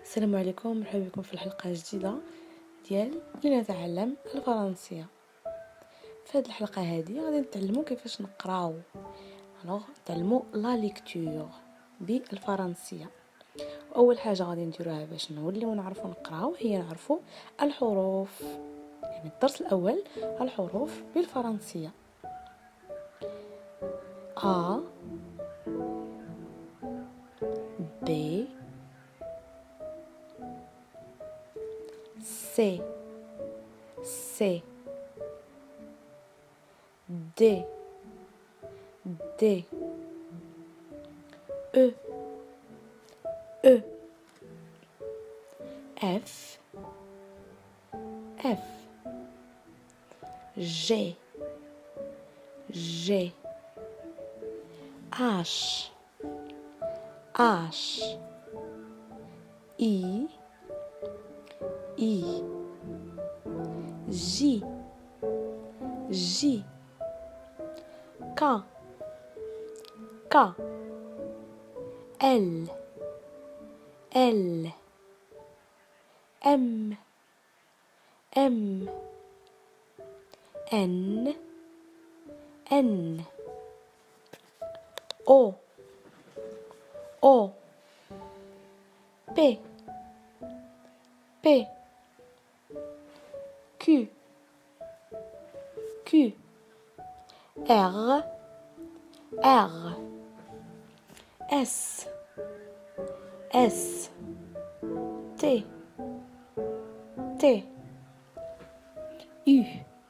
السلام عليكم، مرحبا بكم في الحلقه الجديده ديال لنتعلم الفرنسيه. في هذه الحلقه هذه غادي نتعلموا كيفاش نقراو. نتعلموا لا ليكتور بالفرنسيه. اول حاجه غادي نديروها باش نوليو نعرفوا نقراو هي نعرفوا الحروف، يعني الدرس الاول الحروف بالفرنسيه. A B C C D D E E F F G G H H I I J J K K L L M M N N O O P P Q Q R R S S T T U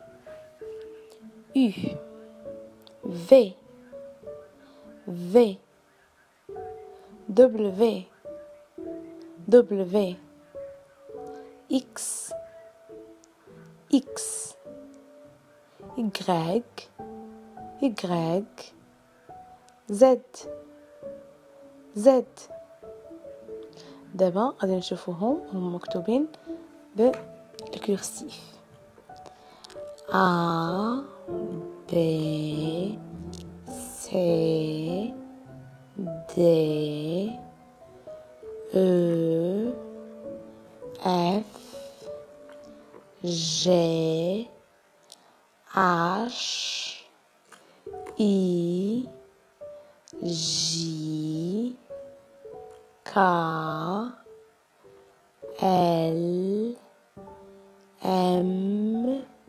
U V V W W X X Y Y Z Z. دابا غادي نشوفوهم هم مكتوبين بالكورسيف. A B C D E F G H I J K L M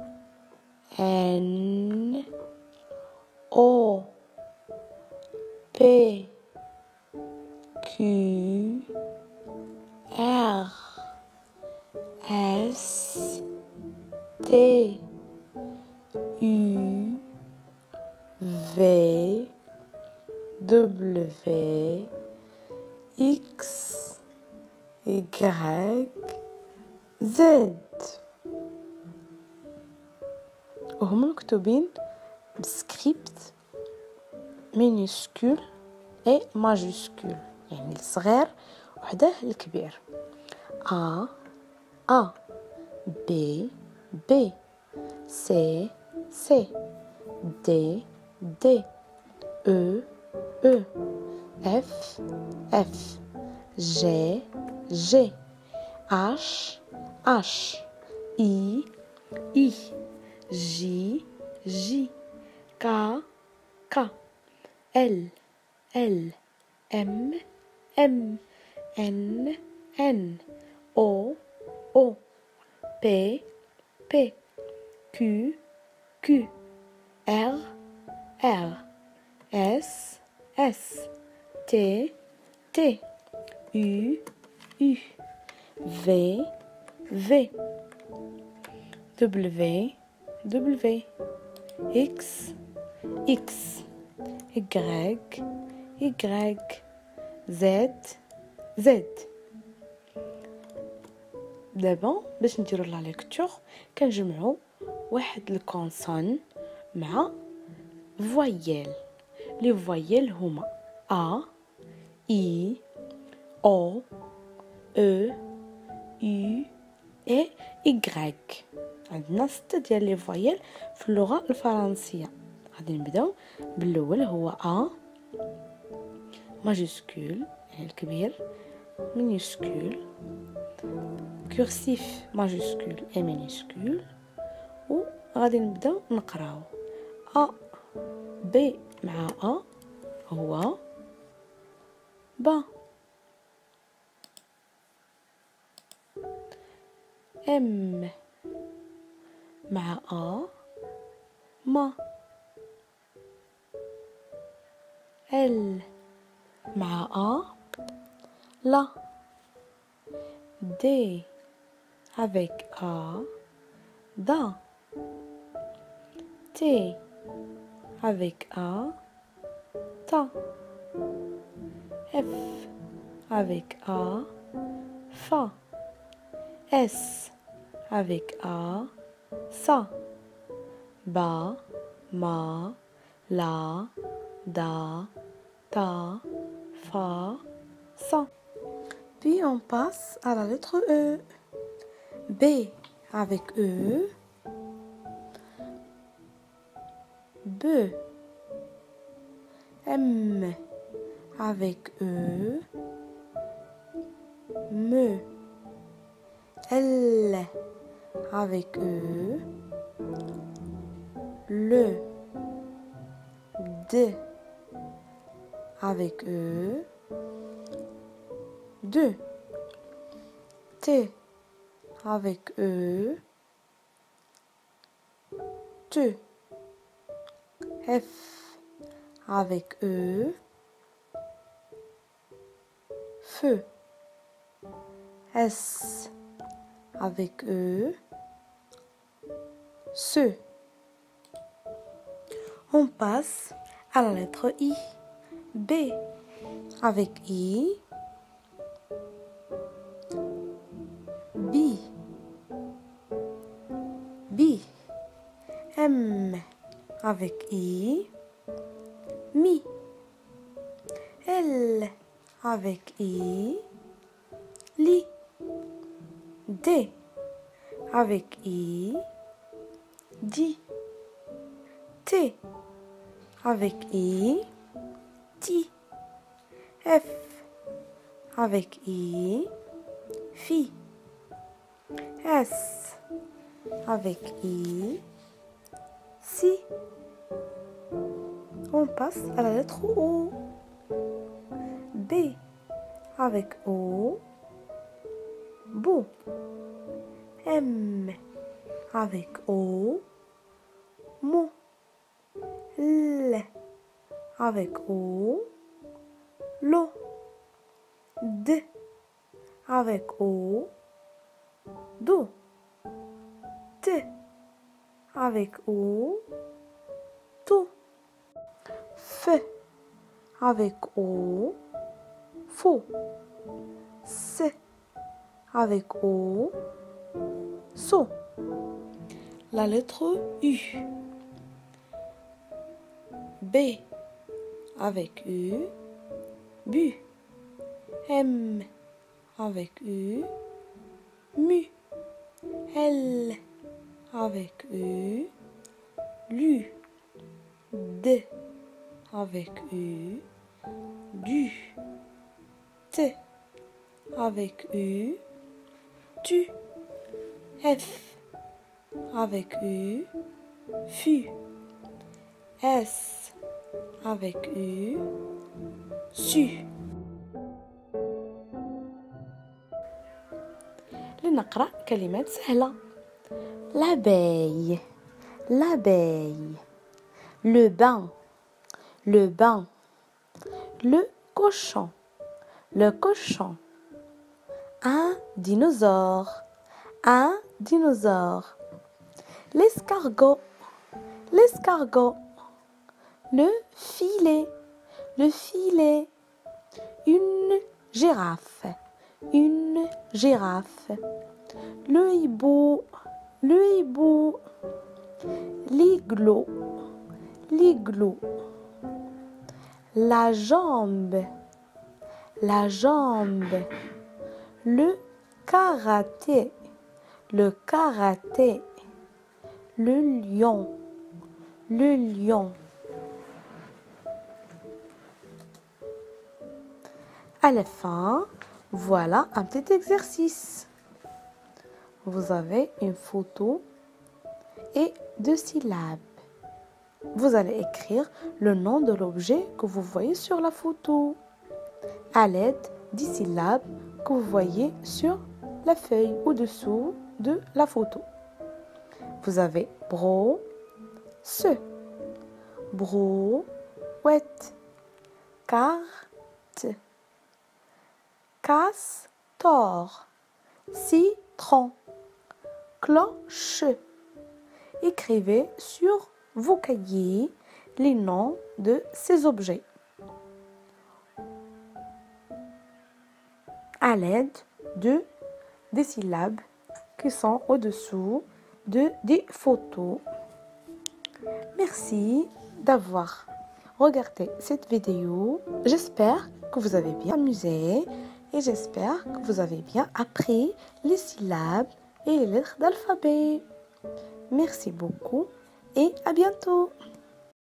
N O P Q R S T U V W X Y Z. وهم مكتوبين بسكريبت مينيسكول اي ماجيسكول، يعني الصغير وحده الكبير. A A B B C C D D E E F F G G H H I I J J K K L L M M N N O O P P Q Q R R S S T T U U V V W W X X Y Y Z Z. دابا باش نديرو لا ليكتور كنجمعو واحد الكونسون مع فويل. لي فويل هما A I O E U et Y. عندنا 6 ديال لي فويل في اللغه الفرنسيه. غادي نبداو بالاول هو A ماجيسكول يعني الكبير، minuscule, cursif majuscule et minuscule. و غادي نبداو نقراو A B مع A هو ب. M مع A ما. L مع A لا. D avec A da. T avec A ta. F avec A fa. S avec A sa. Ba ma la da ta fa sa. Puis on passe à la lettre E. B avec E. B. M avec E. Me. L avec E. Le. D avec E. De. T avec E. Te. F avec E. Feu. S avec E. Se. On passe à la lettre I. B avec I. Bi. Bi. M avec I. Mi. L avec I. Li. D avec I. Di. T avec I. Ti. F avec I. Fi. S avec I. Si. On passe à la lettre O. B avec O. Beau. M avec O. Mot. L avec O. L'eau. D avec O. Do. T avec O. To. F avec O. Faux. C avec O. So. La lettre U. B avec U. Bu. M avec U. Mu. L avec U. Lu. D avec U. Du. T avec U. Tu. F avec U. Fu. S avec U. Su. لنقرأ كلمات سهلة. L'abeille. L'abeille. Le bain. Le bain. Le cochon. Le cochon. Un dinosaure. Un dinosaure. L'escargot. L'escargot. Le filet. Le filet. Une girafe. Une girafe. Le hibou. Le hibou. L'igloo. L'igloo. La jambe. La jambe. Le karaté. Le karaté. Le lion. Le lion. À la fin, Voilà un petit exercice. Vous avez une photo et 2 syllabes. Vous allez écrire le nom de l'objet que vous voyez sur la photo à l'aide des syllabes que vous voyez sur la feuille au-dessous de la photo. Vous avez brosse, brouette, carte, castor, citron, cloche. Écrivez sur vos cahiers les noms de ces objets à l'aide des syllabes qui sont au-dessous des photos. Merci d'avoir regardé cette vidéo. J'espère que vous avez bien amusé et j'espère que vous avez bien appris les syllabes et les lettres d'alphabet. Merci beaucoup et à bientôt.